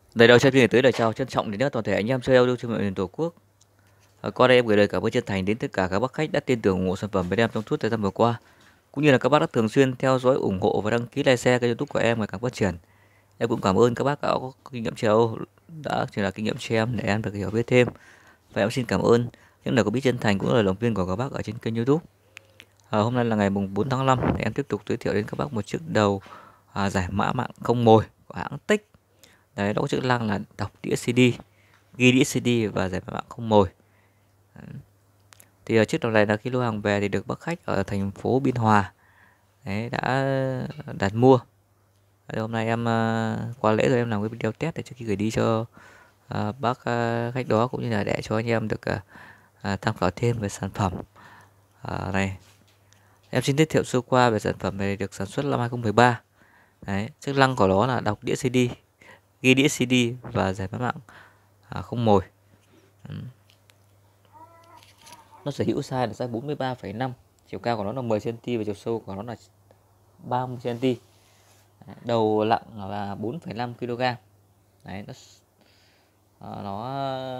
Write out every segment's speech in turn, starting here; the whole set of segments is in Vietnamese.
Lời đầu tiên tới lời chào trân trọng đến nhất toàn thể anh em chơi audio trên mọi miền Tổ quốc. Qua đây em gửi lời cảm ơn chân thành đến tất cả các bác khách đã tin tưởng ủng hộ sản phẩm bên em trong suốt thời gian vừa qua, cũng như là các bác đã thường xuyên theo dõi, ủng hộ và đăng ký like share kênh YouTube của em ngày càng phát triển. Em cũng cảm ơn các bác đã có kinh nghiệm chơi đã truyền đạt kinh nghiệm cho em để em được hiểu biết thêm. Và em xin cảm ơn những lời có biết chân thành cũng là động viên của các bác ở trên kênh YouTube. Hôm nay là ngày mùng 4 tháng 5 thì em tiếp tục giới thiệu đến các bác một chiếc đầu giải mã mạng không mồi của hãng Tích. Đấy, nó có chức năng là đọc đĩa CD, ghi đĩa CD và giải mã mạng không mồi. Thì chiếc đầu này là khi lô hàng về thì được bác khách ở thành phố Biên Hòa đấy, đã đặt mua. Đấy, hôm nay em qua lễ rồi em làm cái video test để trước khi gửi đi cho bác khách đó, cũng như là để cho anh em được tham khảo thêm về sản phẩm này. Em xin giới thiệu sơ qua về sản phẩm này, được sản xuất năm 2013. Đấy, chức năng của nó là đọc đĩa CD, ghi đĩa CD và giải mã mạng không mồi. Nó sở hữu size là size 43,5, chiều cao của nó là 10 cm và chiều sâu của nó là 30 cm. Đầu nặng là 4,5 kg. Đấy, nó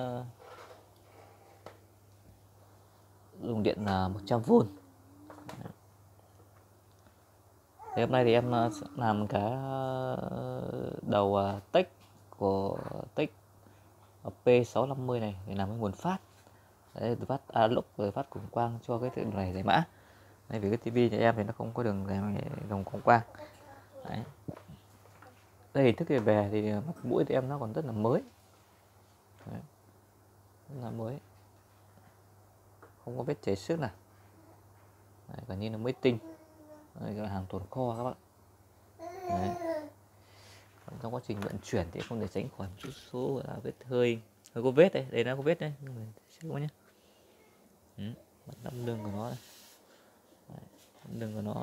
dùng điện là 100V. Thì hôm nay thì em sẽ làm cái đầu tích của tích P650 này để làm cái nguồn phát. Đấy, phát analog rồi phát cổng quang cho cái đường này giải mã. Đấy, vì cái tivi nhà em thì nó không có đường đồng cổng quang. Đấy. Đây hình thức về thì mặt mũi thì em nó còn rất là mới. Đấy. Rất là mới, không có vết chảy xước nào. Đấy, gần như là mới tinh. Đây là hàng tồn kho các bạn. Đấy. Còn trong quá trình vận chuyển thì không thể tránh khỏi một chút số vết hơi có vết đây, đây nó có vết đấy, nhưng mà xíu nhé. Nắm lưng của nó này. Đấy, nắm lưng của nó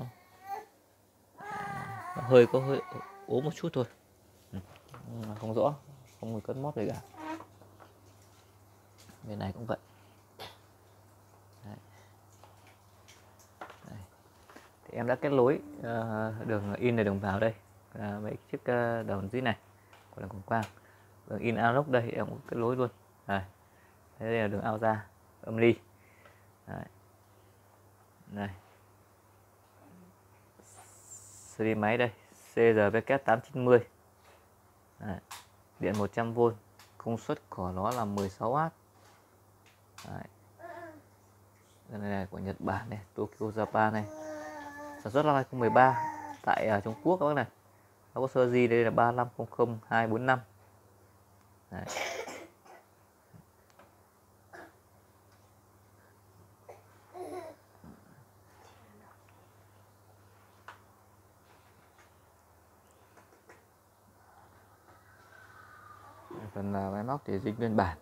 hơi có hơi ốm một chút thôi, không rõ, không có cất mót gì cả. Bên này cũng vậy. Đấy. Đây. Thì em đã kết nối đường in này, đường vào đây, mấy chiếc đầu dưới này của đường cổng quang, đường in analog đây em cũng kết nối luôn. Đây, đây là đường out ra âm ly. Đấy. Đây, series máy đây CRVK890. Đấy. Điện 100V, công suất của nó là 16W. Đấy. Đây này của Nhật Bản này, Tokyo Japan này, sản xuất năm 2013 tại Trung Quốc các bác này. Nó có sơ di đây là 3500245. Đấy. Phần máy móc thì dính nguyên bản.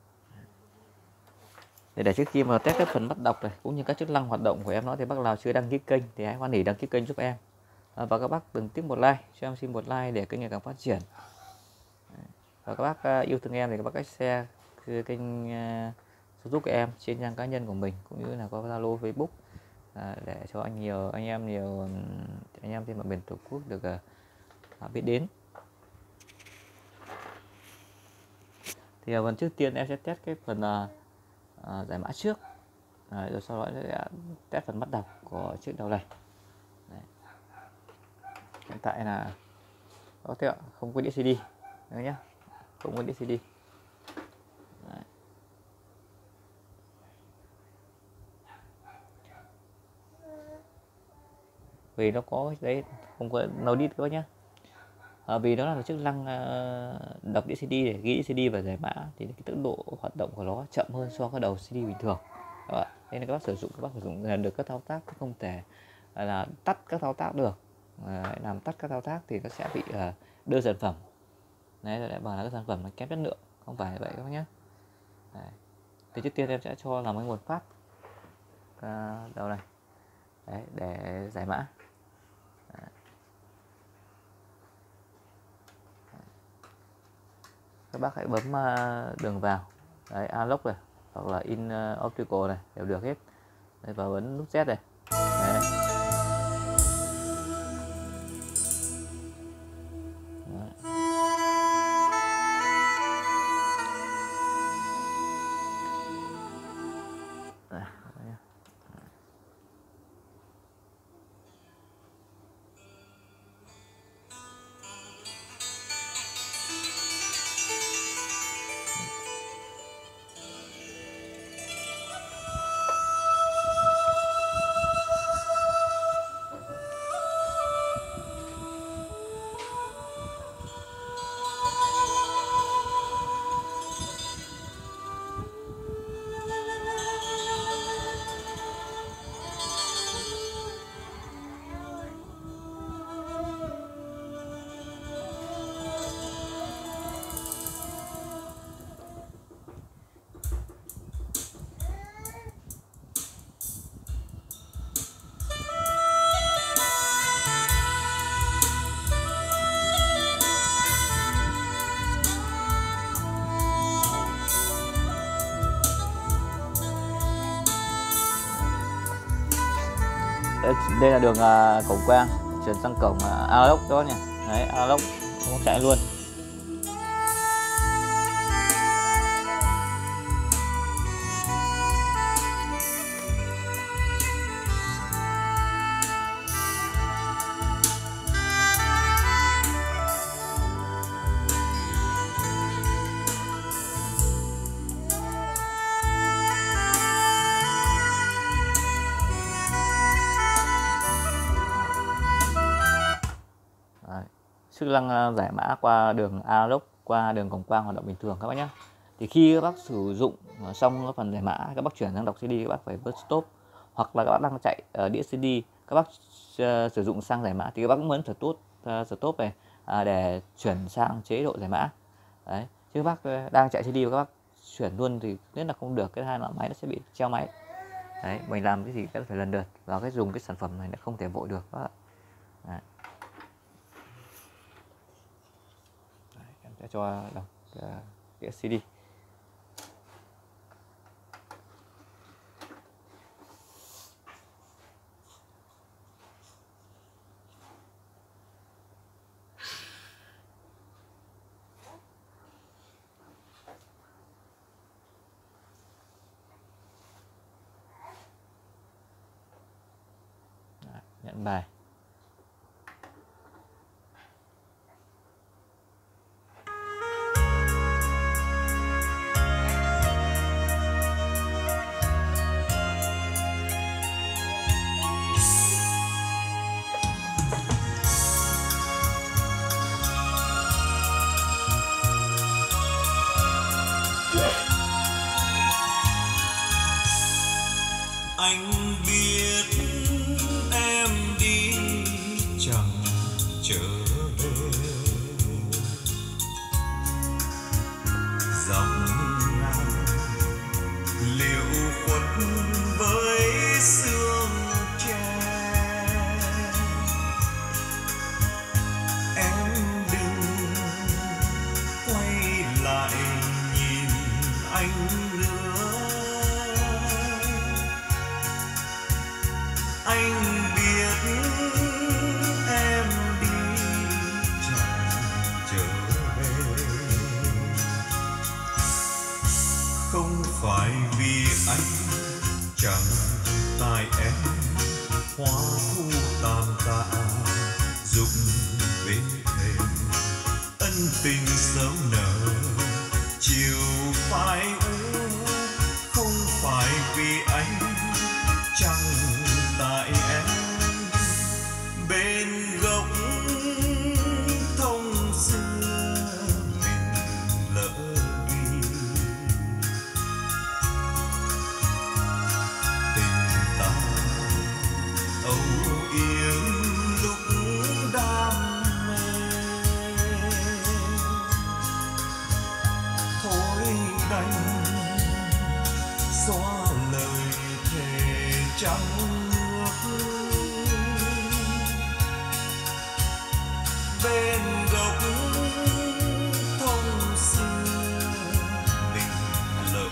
Để trước khi mà test các phần bắt đọc này cũng như các chức năng hoạt động của em nó, thì bác nào chưa đăng ký kênh thì hãy hoan hỉ đăng ký kênh giúp em. Và các bác đừng tiếc một like, cho em xin một like để kênh ngày càng phát triển. Và các bác yêu thương em thì các bác cách share kênh YouTube của em trên trang cá nhân của mình, cũng như là qua Zalo, Facebook, để cho nhiều anh em trên mọi miền Tổ quốc được biết đến. Thì phần trước tiên em sẽ test cái phần giải mã trước, rồi sau đó sẽ test phần bắt đọc của chiếc đầu này. Đấy. Hiện tại là có thể không có đĩa CD nữa nhé, không có đĩa CD. Đấy. Vì nó có đấy, không có no đít các nhé. Vì nó là một chức năng đọc đĩa CD để ghi đĩa CD và giải mã, thì cái tốc độ hoạt động của nó chậm hơn so với đầu CD bình thường. Nên là các bác sử dụng được các thao tác, không thể là tắt các thao tác được. Làm tắt các thao tác thì nó sẽ bị đưa sản phẩm. Đấy, lại bảo là cái sản phẩm nó kém chất lượng, không phải vậy các bác nhé. Đấy. Thì trước tiên em sẽ cho làm cái nguồn phát đầu này. Đấy, để giải mã. Đấy. Các bác hãy bấm đường vào. Đấy, analog này hoặc là in optical này đều được hết. Đấy, và bấm nút Z này. Đấy. Đấy. Đây là đường cổng quang chuyển sang cổng analog đó nhỉ. Đấy, analog không chạy luôn. Chức năng giải mã qua đường analog qua đường cổng quang hoạt động bình thường các bác nhé. Thì khi các bác sử dụng xong cái phần giải mã, các bác chuyển sang đọc CD, các bác phải bật stop, hoặc là các bác đang chạy đĩa CD, các bác sử dụng sang giải mã thì các bác cũng muốn stop này để chuyển sang chế độ giải mã. Đấy, chứ các bác đang chạy CD và các bác chuyển luôn thì rất là không được, cái hai là máy nó sẽ bị treo máy. Đấy, mình làm cái gì cũng phải lần lượt và cái dùng cái sản phẩm này nó không thể vội được các bạn. Đấy. Em sẽ cho đọc cái CD. Nhận bài. Anh biết em đi chẳng trở về, dòng ngang liệu khuất với sương tre. Em đừng quay lại nhìn anh nữa. Anh biết em đi chẳng trở về, không phải vì anh chẳng tại em hoa thu tàn tạ rụng bên thềm, ân tình sớm nở chiều phai u, không phải vì anh chẳng tại em bên gốc thông xưa mình lỡ đi. Tình ta âu yếm lúc đam mê, thôi đành xóa lời thề trắng bên gốc thông xưa mình lỡ.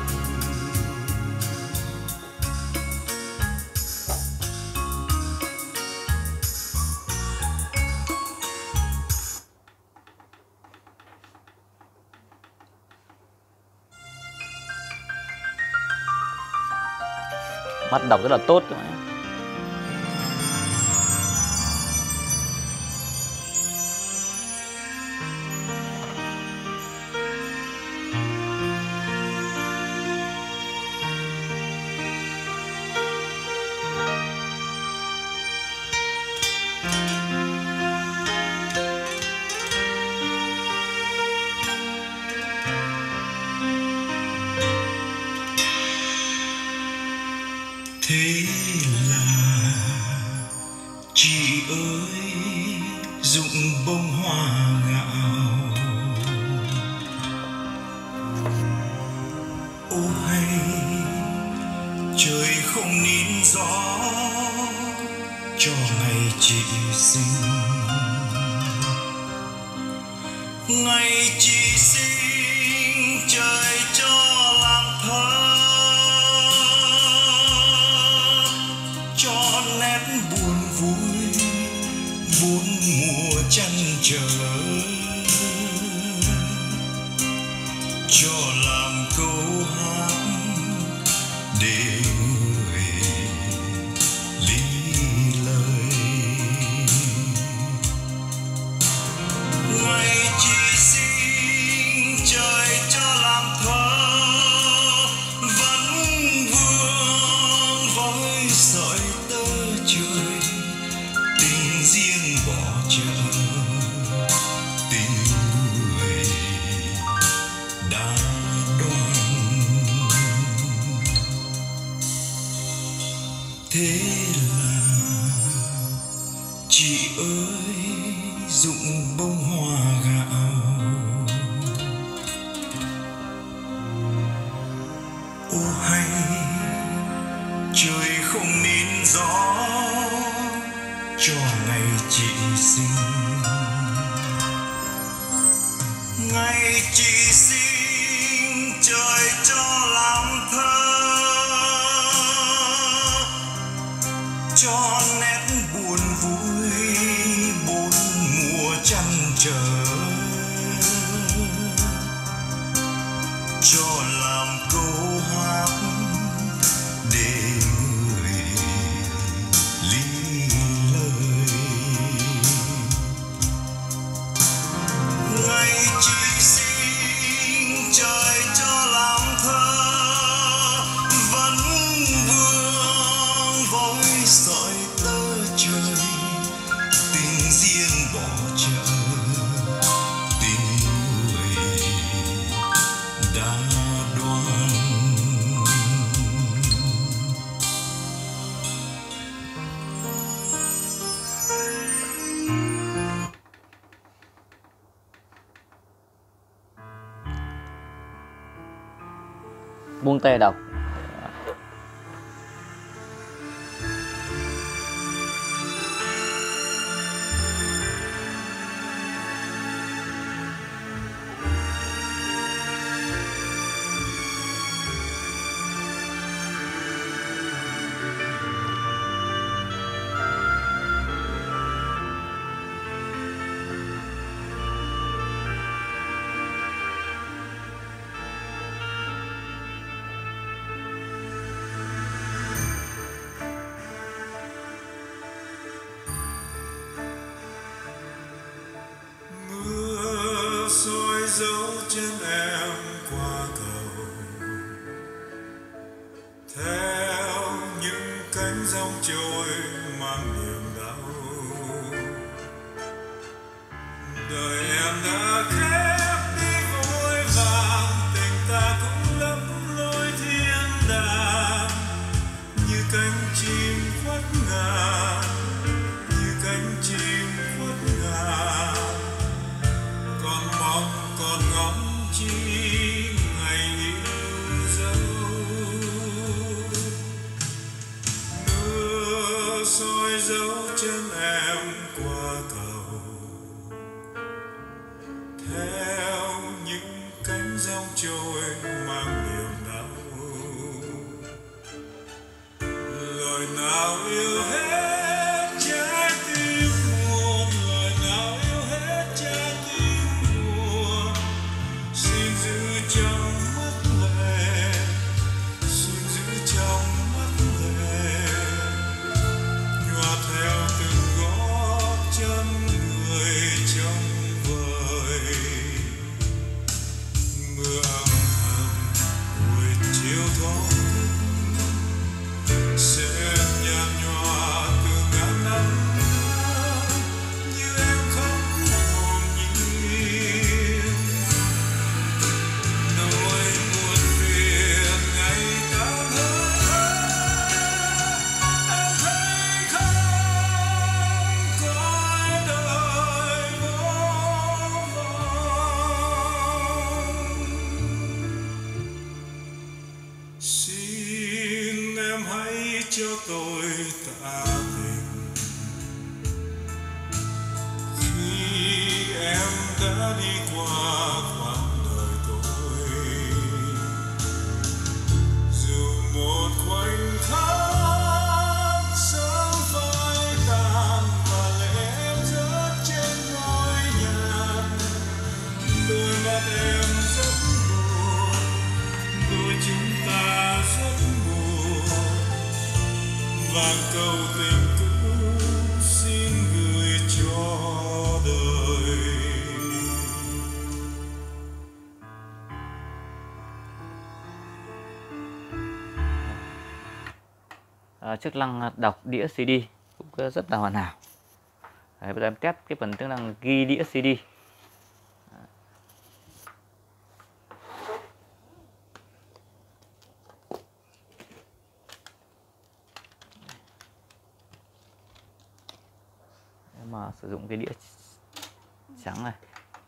Mắt đọc rất là tốt các bạn. Thế là chị ơi rụng bông hoa ngạo, ô hay trời không nín gió cho ngày chị sinh. Ngày chị sinh trời cho làng thơ cho nét Thế là chị ơi rụng bông hoa gạo. Ô hay trời không nín gió cho ngày chị sinh. Ngày chị sinh trời cho làm thơ, cho nét buồn vui bốn mùa chăn trở, cho làm câu hát để người lý lời. Ngày chị sinh trời cho làm thơ, vẫn vương với sợi tơ trời, tình riêng bỏ chợ, tình người đã đoán. Buông tay đọc. Mưa soi dấu chân em qua cầu, theo những cánh dòng trôi mang niềm đau. Đời em đã khép đi vội vàng, tình ta cũng lấp lối thiên đàng, như cánh chim khuất ngàn, như cánh chim khuất ngàn. Còn mong còn ngóng chi ngày yêu dấu. Mưa soi dấu chân em qua cầu, theo những cánh dòng trôi mang niềm đau. Lời nào yêu hết trái tim buồn, lời nào yêu hết trái tim buồn. Xin giữ trong mắt lệ, xin giữ trong mắt lệ, nhòa theo từng gót chân người trong vời. Mưa âm thầm buổi chiều thoáng sẽ nhạt nhòa từ ngàn năm nữa, như em khóc hồn nhiên. Nỗi buồn phiền ngày tan hơi, em thấy không cõi đời vô vọng. Xin em hãy cho tôi tạ tình, khi em đã đi qua quãng đời tôi. Dù một khoảnh khắc sớm phai tàn và lệ em rớt trên ngôi nhà, đôi mắt em rất buồn, đôi chúng ta rất buồn. Vàng câu tình cũ xin gửi cho đời. Chức năng đọc đĩa CD cũng rất là hoàn hảo. Đấy, bây giờ em test cái phần chức năng ghi đĩa CD. mà sử dụng cái đĩa trắng này.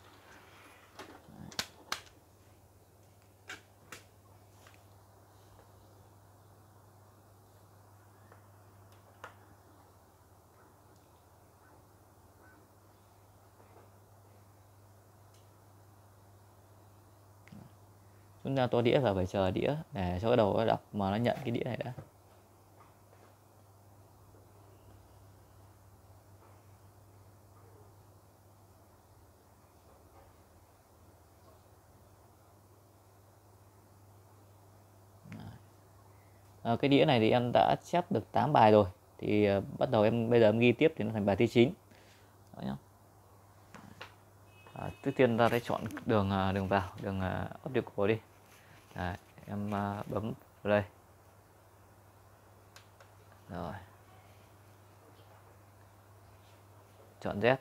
Chúng ta to đĩa và phải chờ đĩa để cho cái đầu nó đọc mà nó nhận cái đĩa này đã. Cái đĩa này thì em đã chép được 8 bài rồi, thì bắt đầu bây giờ em ghi tiếp thì nó thành bài thứ 9. Đó nhá. Trước tiên ta sẽ chọn đường vào, đường optical đi. Đấy, em bấm vào đây. Rồi. Chọn Z.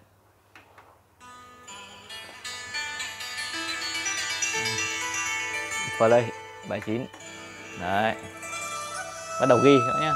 Play bài 9. Đấy. Bắt đầu ghi nữa nhá.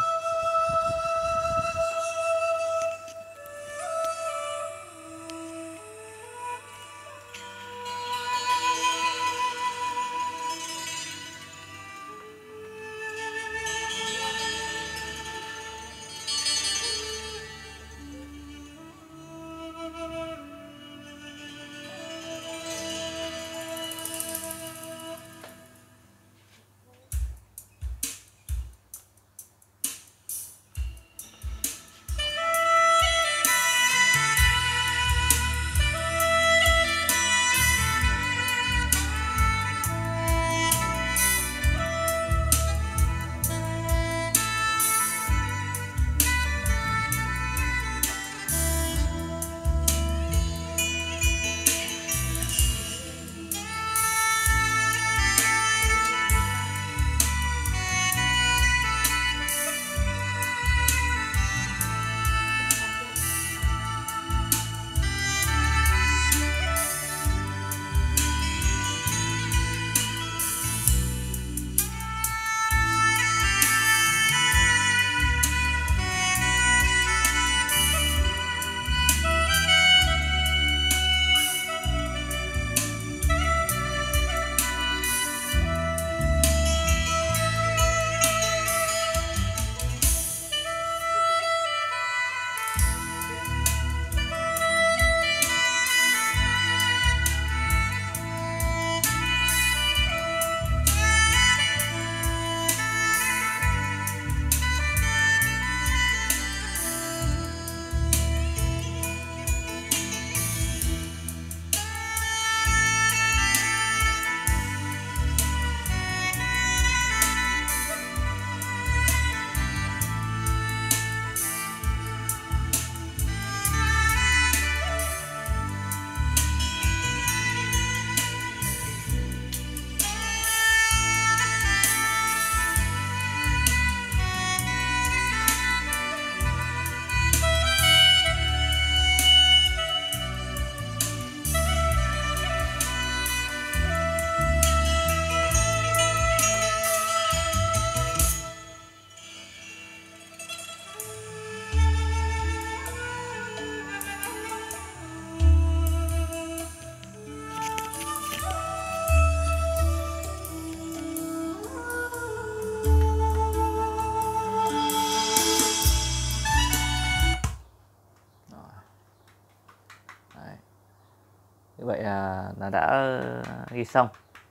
Như vậy là đã ghi xong.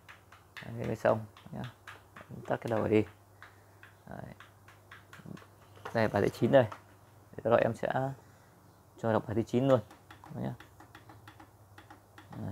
Ghi xong nhá. Tắt cái đầu này đi. Đấy. Đây bài thứ 9 đây. Để rồi em sẽ cho đọc bài thứ 9 luôn. Đó nhá. Đấy.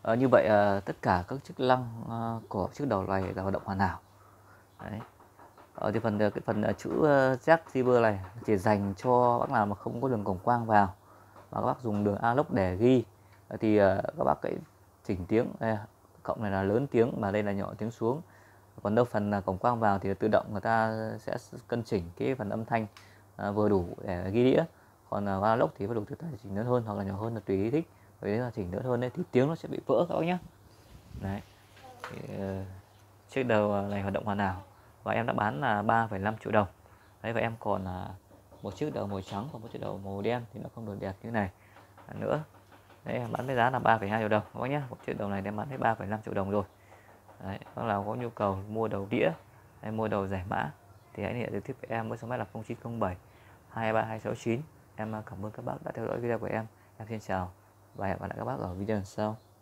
Như vậy tất cả các chức năng của chiếc đầu này là hoạt động hoàn hảo. Đấy. Thì cái phần chữ jack receiver này chỉ dành cho bác nào mà không có đường cổng quang vào, và các bác dùng đường analog để ghi thì các bác cái chỉnh tiếng đây, cộng này là lớn tiếng mà đây là nhỏ tiếng xuống. Còn đâu phần cổng quang vào thì tự động người ta sẽ cân chỉnh cái phần âm thanh vừa đủ để ghi đĩa. Còn analog thì bắt đầu từ chỉnh lớn hơn hoặc là nhỏ hơn là tùy ý thích. Với là chỉnh lớn hơn đấy thì tiếng nó sẽ bị vỡ các bác nhé. Đấy. Thì, chiếc đầu này hoạt động hoàn hảo và em đã bán là 3,5 triệu đồng. Đấy, và em còn một chiếc đầu màu trắng và một chiếc đầu màu đen thì nó không được đẹp như này nữa. Đấy, em bán với giá là 3,2 triệu đồng các bác nhé. Một chiếc đầu này em bán với 3,5 triệu đồng rồi. Đấy, bác nào có nhu cầu mua đầu đĩa hay mua đầu giải mã thì hãy liên hệ trực tiếp với em với số máy là 0907 23269. Em cảm ơn các bác đã theo dõi video của em. Em xin chào và hẹn gặp lại các bác ở video lần sau.